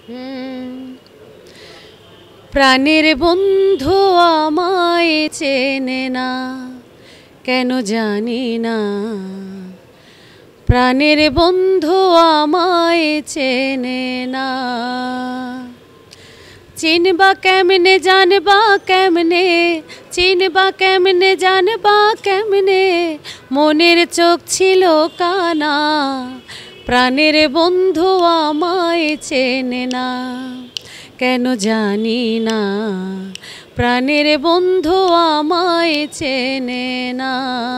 হুম, প্রাণের বন্ধু আমায় চেনে না, কেন জানি না। প্রাণের বন্ধু আমায় চেনে না। চিনবা কেমনে, জানবা কেমনে, চিনবা কেমনে, জানবা কেমনে, মনের চোখ ছিল কানা। প্রাণের বন্ধু আমায় চেনে না, কেন জানি না। প্রাণের বন্ধু আমায় চেনে না।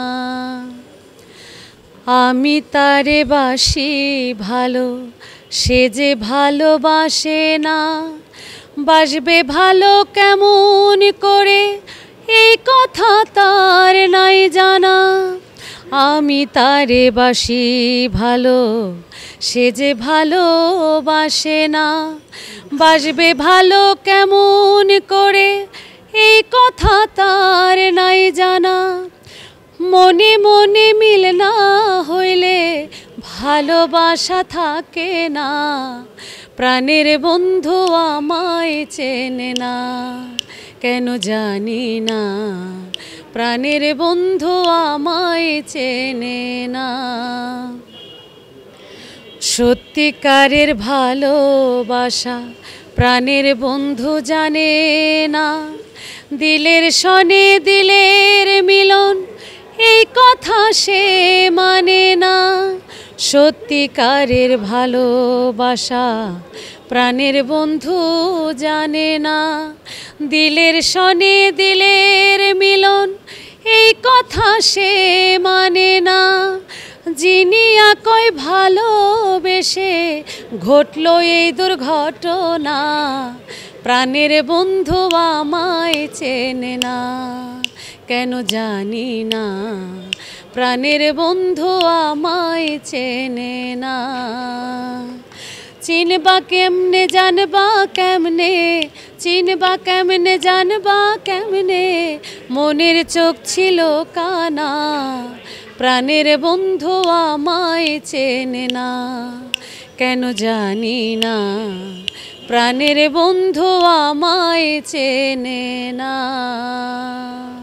আমি তারে বাসি ভালো, সে যে ভালোবাসে না। বাসবে ভালো কেমন করে, এই কথা তার নাই জানা। আমি তারে বাসি ভালো, সে যে ভালোবাসে না। বাসবে ভালো কেমন করে, এই কথা তার নাই জানা। মনে মনে মিল না হইলে ভালোবাসা থাকে না। প্রাণের বন্ধু আমায় চেনে না, কেন জানি না। প্রাণের বন্ধু আমায় চেনে না। সত্যিকারের ভালোবাসা প্রাণের বন্ধু জানে না। দিলের সনে দিলের মিলন, এই কথা সে মানে না। সত্যিকারের ভালোবাসা প্রাণের বন্ধু জানে না। দিলের সনে দিলের মিলন, এই কথা সে মানে না। যিনি একই ভালোবেসে ঘটল এই দুর্ঘটনা। প্রাণের বন্ধু আমায় চেনে না, কেন জানি না। প্রাণের বন্ধু আমায় চেনে না। চিনবা কেমনে, জানবা কেমনে, চিনবা কেমনে, জানবা কেমনে, মনের চোখ ছিল কানা। প্রাণের বন্ধু আমায় চেনে না, কেন জানি না। প্রাণের বন্ধু আমায় চেনে না।